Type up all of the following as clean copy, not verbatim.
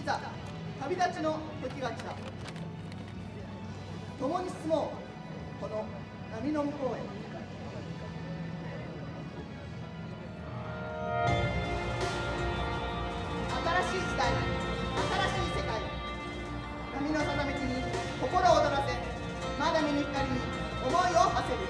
ざ旅立ちの時が来た。共に進もうこの波の向こうへ。新しい時代、新しい世界、波のさざ道に心を躍らせ、まだ見ぬ光に思いを馳せる。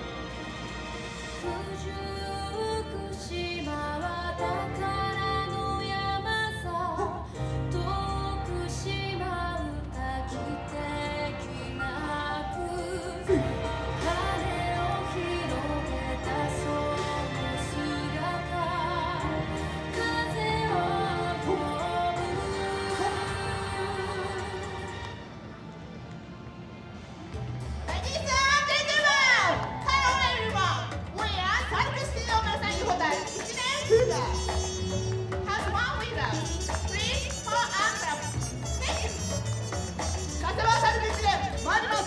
福島は宝の山さ、徳島歌きてきなく、羽を広げたその姿、風を運ぶ。 Ladies and gentlemen, hello everyone. We are Sarkushi Yomasa Yuhotai 1年風が Have fun with us. Please for our club. Thank you. 風はサルク1年参ります。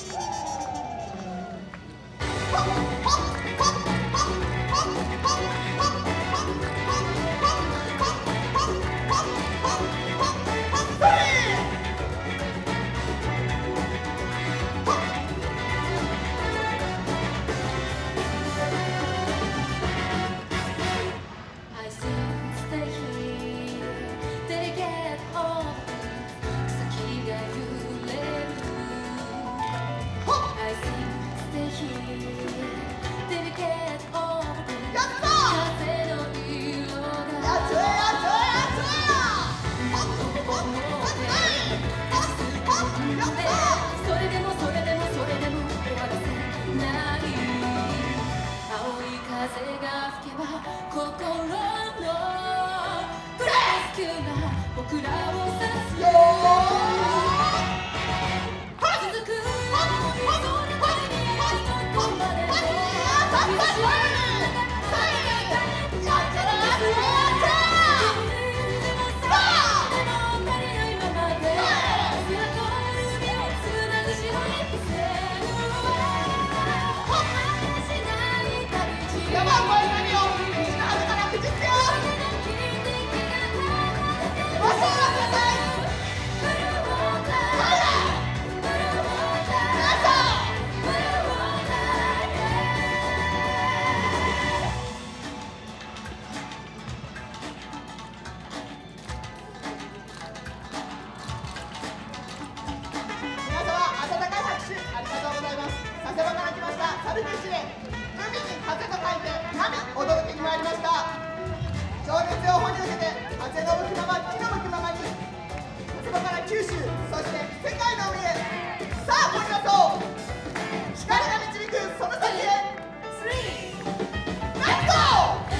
風が吹けば心のプレスキューが僕らを指すよ。続く空までにどこまでもサルクシで海に風と書いて波お届けに参りました。情熱を掘り受けて風の向くまま木の向くままに風場から九州、そして世界の海へ。さあ掘りましょう。光が導くその先へ。レッツゴー。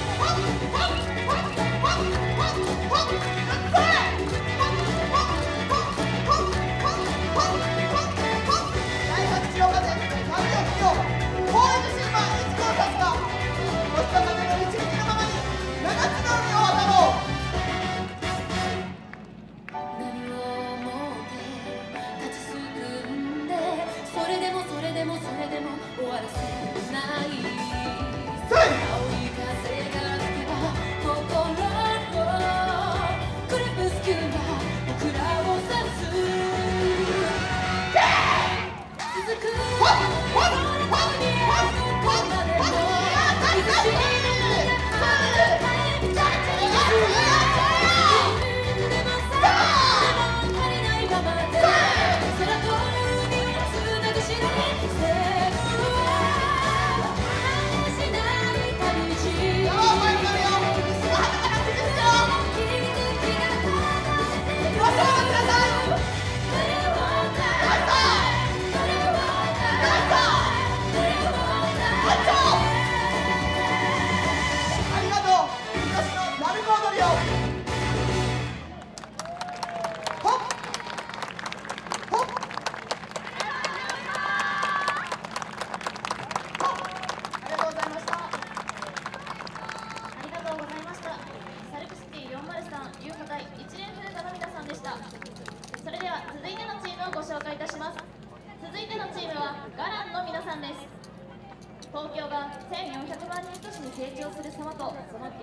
それでも終わらせない。青い風が吹けば心のクレプスキューが僕らを指す。続く空にどこまでも美しい。それでは続いてのチームをご紹介いたします。続いてのチームはガランの皆さんです。東京が1400万人都市に成長する様とその